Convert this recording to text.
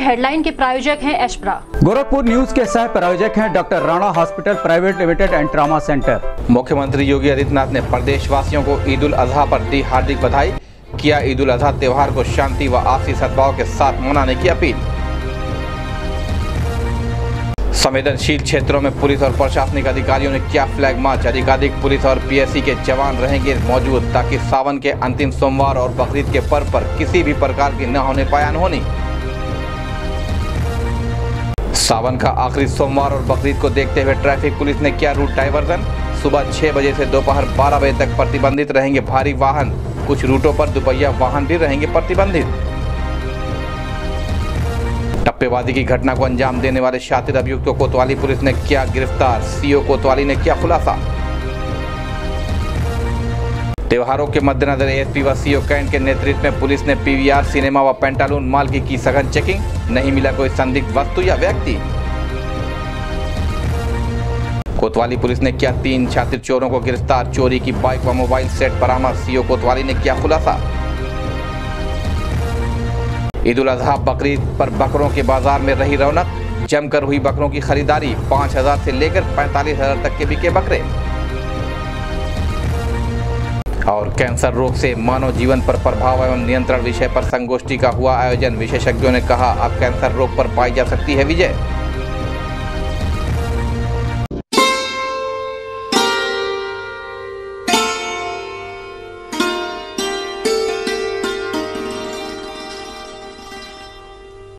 Headline के प्रायोजक हैं एशप्रा। गोरखपुर न्यूज के सह प्रायोजक हैं doctor Rana hospital private limited and trauma centre. मुख्यमंत्री योगी आदित्यनाथ ने प्रदेशवासियों को ईद उल अजहा पर दी हार्दिक बधाई, किया ईद उल अजहा त्योहार को शांति व आपसी सद्भाव के साथ मनाने की अपील। संवेदनशील क्षेत्रों में पुलिस और प्रशासनिक अधिकारियों ने किया फ्लैग मार्च। अधिकाधिक पुलिस और पीएससी के जवान रहेंगे मौजूद ताकि सावन के अंतिम सोमवार और बकरीद के पर्व पर किसी भी प्रकार की न होने पाए अनहोनी। सावन का आखिरी सोमवार और बकरीद को देखते हुए ट्रैफिक पुलिस ने किया रूट डाइवर्जन। सुबह 6 बजे से दोपहर 12 बजे तक प्रतिबंधित रहेंगे भारी वाहन। कुछ रूटों पर दुपहिया वाहन भी रहेंगे प्रतिबंधित। टप्पेबाजी की घटना को अंजाम देने वाले शातिर अभियुक्त को कोतवाली पुलिस ने किया गिरफ्तार। सीओ कोतवाली ने किया खुलासा। त्योहारों के मद्देनजर एएसपी व सीओ कैंट के नेतृत्व में पुलिस ने पीवीआर, सिनेमा व पेंटालून माल की सघन चेकिंग। नहीं मिला कोई संदिग्ध वस्तु या व्यक्ति। कोतवाली पुलिस ने किया 3 शातिर चोरों को गिरफ्तार। चोरी की बाइक व मोबाइल सेट बरामद। सीओ कोतवाली ने किया खुलासा। ईद उल अजहा बकरीद पर बकरों के बाजार में रही रौनक। जमकर हुई बकरों की खरीदारी। 5,000 से लेकर 45,000 तक के बिके बकरे। और कैंसर रोग से मानव जीवन पर प्रभाव एवं नियंत्रण विषय पर संगोष्ठी का हुआ आयोजन। विशेषज्ञों ने कहा अब कैंसर रोग पर पाई जा सकती है विजय।